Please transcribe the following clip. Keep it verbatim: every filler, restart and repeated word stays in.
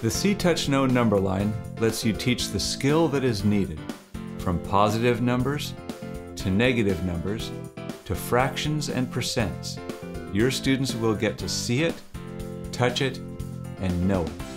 The See Touch Know number line lets you teach the skill that is needed, from positive numbers to negative numbers to fractions and percents. Your students will get to see it, touch it, and know it.